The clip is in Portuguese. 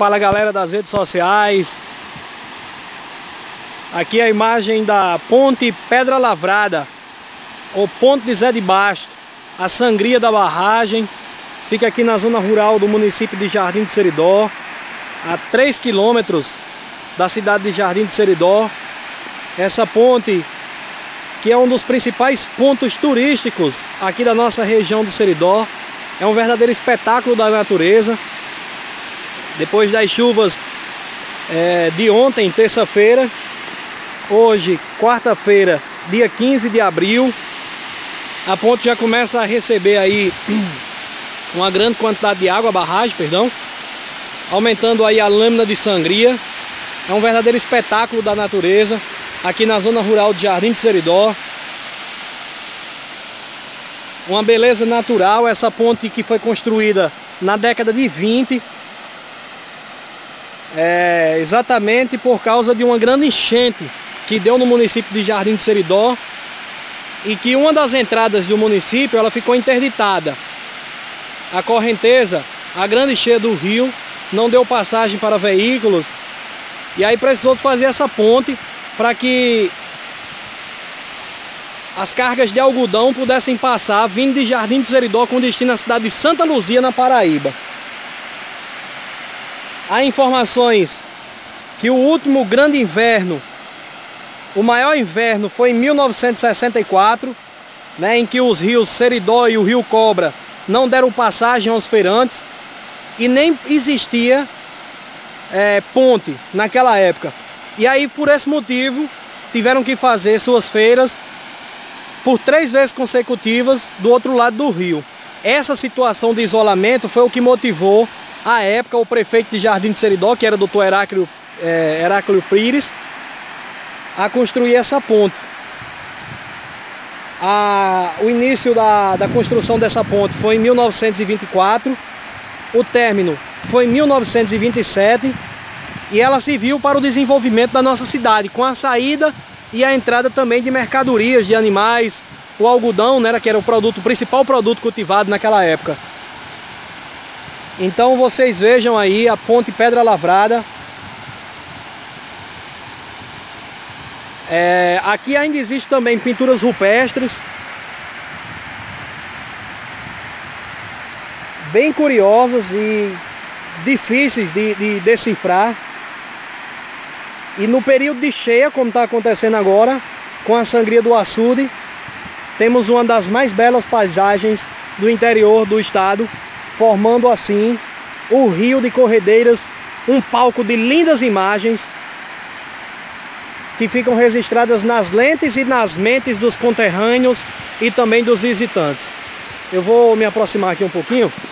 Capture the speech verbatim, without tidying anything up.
Fala galera das redes sociais. Aqui é a imagem da Ponte Pedra Lavrada, ou Ponte de Zé de Basto, a sangria da barragem. Fica aqui na zona rural do município de Jardim do Seridó, a três quilômetros da cidade de Jardim do Seridó. Essa ponte, que é um dos principais pontos turísticos aqui da nossa região do Seridó, é um verdadeiro espetáculo da natureza. Depois das chuvas é, de ontem, terça-feira, hoje, quarta-feira, dia quinze de abril, a ponte já começa a receber aí uma grande quantidade de água, a barragem, perdão, aumentando aí a lâmina de sangria. É um verdadeiro espetáculo da natureza aqui na zona rural de Jardim do Seridó. Uma beleza natural, essa ponte que foi construída na década de vinte, é, exatamente por causa de uma grande enchente que deu no município de Jardim do Seridó, e que uma das entradas do município ela ficou interditada. A correnteza, a grande cheia do rio, não deu passagem para veículos, e aí precisou fazer essa ponte para que as cargas de algodão pudessem passar vindo de Jardim do Seridó com destino à cidade de Santa Luzia, na Paraíba. Há informações que o último grande inverno, o maior inverno, foi em mil novecentos e sessenta e quatro, né, em que os rios Seridó e o rio Cobra não deram passagem aos feirantes e nem existia é, ponte naquela época. E aí, por esse motivo, tiveram que fazer suas feiras por três vezes consecutivas do outro lado do rio. Essa situação de isolamento foi o que motivou, à época, o prefeito de Jardim do Seridó, que era o doutor Heráclio, é, Heráclio Pires, a construir essa ponte. A, o início da, da construção dessa ponte foi em mil novecentos e vinte e quatro, o término foi em mil novecentos e vinte e sete, e ela serviu para o desenvolvimento da nossa cidade, com a saída e a entrada também de mercadorias, de animais, o algodão, né, que era o produto, o principal produto cultivado naquela época. Então vocês vejam aí a Ponte Pedra Lavrada. É, aqui ainda existe também pinturas rupestres, bem curiosas e difíceis de, de decifrar. E no período de cheia, como está acontecendo agora, com a sangria do açude, temos uma das mais belas paisagens do interior do estado, formando assim o rio de Corredeiras, um palco de lindas imagens que ficam registradas nas lentes e nas mentes dos conterrâneos e também dos visitantes. Eu vou me aproximar aqui um pouquinho.